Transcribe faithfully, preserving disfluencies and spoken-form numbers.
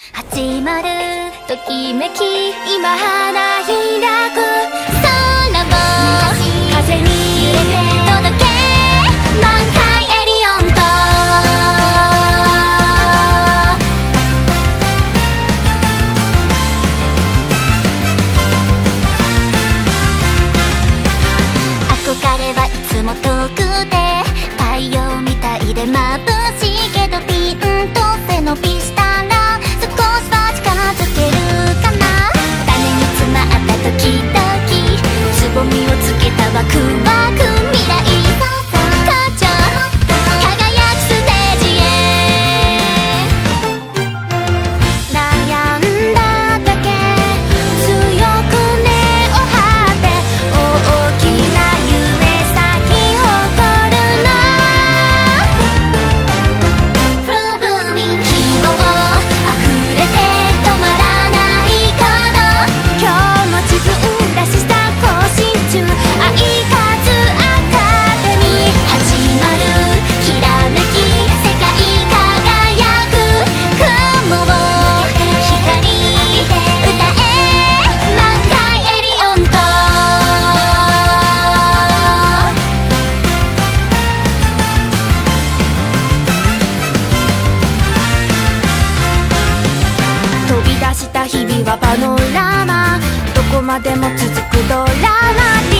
始まるときめき今花開く空を風に揺れて届け満開エリオンと憧れはいつも遠くで太陽みたいで眩しいけどピンと背伸びしたら少しは近づけるかな種に詰まった時々つぼみをつけたワクワク未来歌唱輝くステージへ悩んだだけ強く根を張って大きな夢咲き誇るのフルブーミン希望溢れて止まらないから今日も自分らしさ更新中愛活アカデミー始まるきらめき世界輝く雲を光歌え満開エリオンと飛び出した日々はパノラマどこまでも続くドラマ